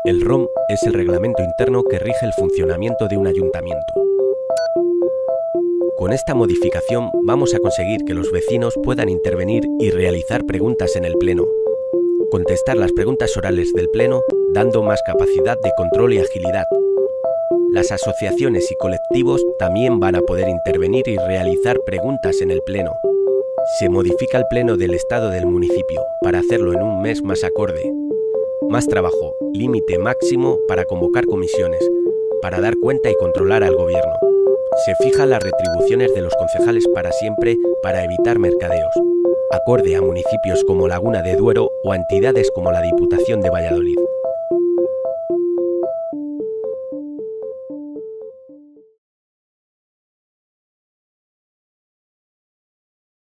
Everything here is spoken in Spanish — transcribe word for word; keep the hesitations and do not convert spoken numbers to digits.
El R O M es el reglamento interno que rige el funcionamiento de un ayuntamiento. Con esta modificación vamos a conseguir que los vecinos puedan intervenir y realizar preguntas en el Pleno, contestar las preguntas orales del Pleno, dando más capacidad de control y agilidad. Las asociaciones y colectivos también van a poder intervenir y realizar preguntas en el Pleno. Se modifica el Pleno del Estado del municipio para hacerlo en un mes más acorde. Más trabajo, límite máximo para convocar comisiones, para dar cuenta y controlar al gobierno. Se fijan las retribuciones de los concejales para siempre para evitar mercadeos, acorde a municipios como Laguna de Duero o a entidades como la Diputación de Valladolid.